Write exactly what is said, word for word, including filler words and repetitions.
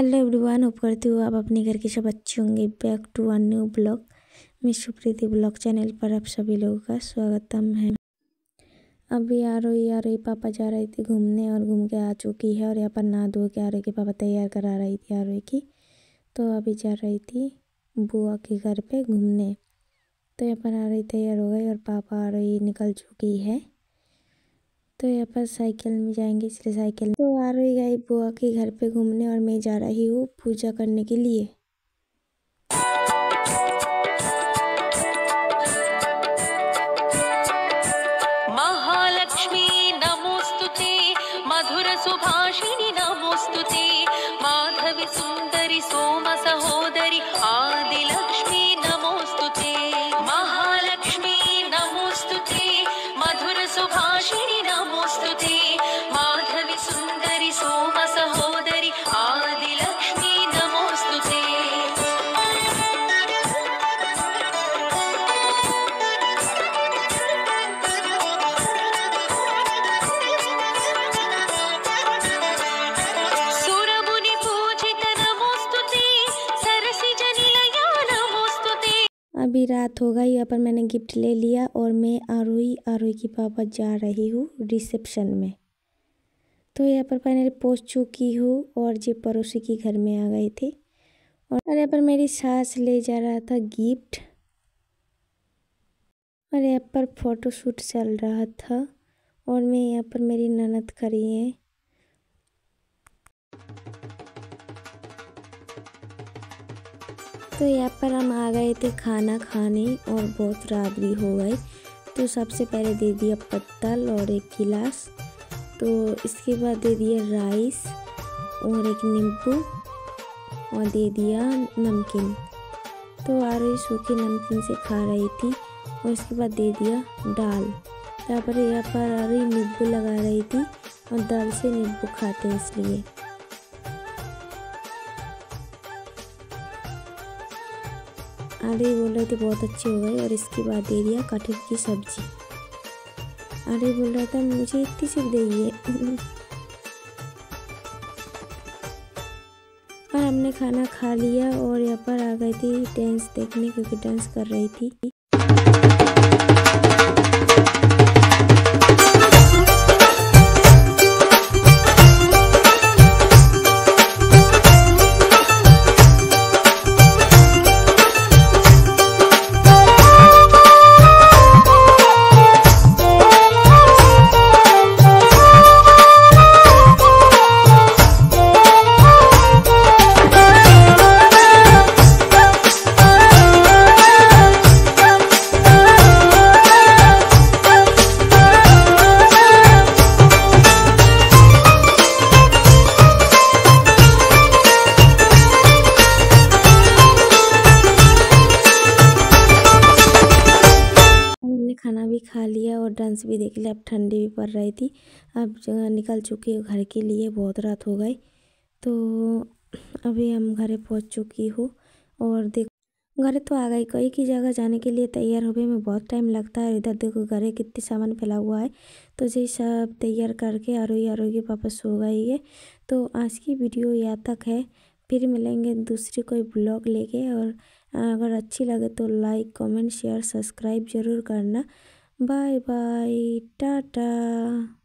Hello everyone, hope करती हूँ आप अपने घर के सब अच्छे होंगे। Back to one new blog में सुप्रीति ब्लॉग चैनल पर आप सभी लोगों का स्वागतम है। अभी आ रही आ रही पापा जा रही थी घूमने और घूम के आ चुकी है और यहाँ पर नहा धो के आ रही कि पापा तैयार करा रही थी आ रही की। तो अभी जा रही थी बुआ के घर पे घूमने। तो यहाँ पर आ रही तैयार हो गई और पापा आ रही निकल चुकी है। तो यहाँ पर साइकिल में जाएंगे इसलिए साइकिल तो आ रही गई बुआ के घर पे घूमने और मैं जा रही हूँ पूजा करने के लिए। महालक्ष्मी नमोस्तुते, मधुर सुभाषिणी नमोस्तुते, माधवी सुंदरी सोम सहोदरी आदिलक्ष्मी नमोस्तुते। महालक्ष्मी नमोस्तुते, मधुर सुभाषिणी नमोस्तुते, माधवी सुंदरी सोम सहोदरी आदिलक्ष्मी नमोस्तुते। अभी रात हो गई, यहाँ पर मैंने गिफ्ट ले लिया और मैं आरोही आरोही की पापा जा रही हूँ रिसेप्शन में। तो यहाँ पर फाइनली पहुँच चुकी हूँ और जी पड़ोसी के घर में आ गए थे और यहाँ पर मेरी सास ले जा रहा था गिफ्ट और यहाँ पर फोटोशूट चल रहा था और मैं यहाँ पर मेरी ननद खड़ी है। तो यहाँ पर हम आ गए थे खाना खाने और बहुत रात भी हो गई। तो सबसे पहले दे दिया पत्तल और एक गिलास, तो इसके बाद दे दिया राइस और एक नींबू और दे दिया नमकीन। तो आ रही सूखी नमकीन से खा रही थी और इसके बाद दे दिया दाल। यहाँ पर यहाँ पर आ रही नींबू लगा रही थी और दाल से नींबू खाते हैं इसलिए। अरे बोल रहे थे बहुत अच्छी हो गई और इसके बाद दे दिया कटहल की सब्जी। अरे बोल रहा था मुझे इतनी सिर्फ देइए और हमने खाना खा लिया और यहाँ पर आ गई थी डांस देखने क्योंकि डांस कर रही थी। खाना भी खा लिया और डांस भी देख लिया। अब ठंडी भी पड़ रही थी, अब जगह निकल चुकी है घर के लिए, बहुत रात हो गई। तो अभी हम घरे पहुंच चुकी हूँ और देखो घरे तो आ गई। कोई की जगह जाने के लिए तैयार होने में बहुत टाइम लगता है। इधर देखो घरे कितने सामान फैला हुआ है। तो ये सब तैयार करके आरोही आरोही के वापस हो गई है। तो आज की वीडियो यहाँ तक है, फिर मिलेंगे दूसरी कोई ब्लॉग लेके। और अगर अच्छी लगे तो लाइक कमेंट शेयर सब्सक्राइब ज़रूर करना। Bye bye, Tata.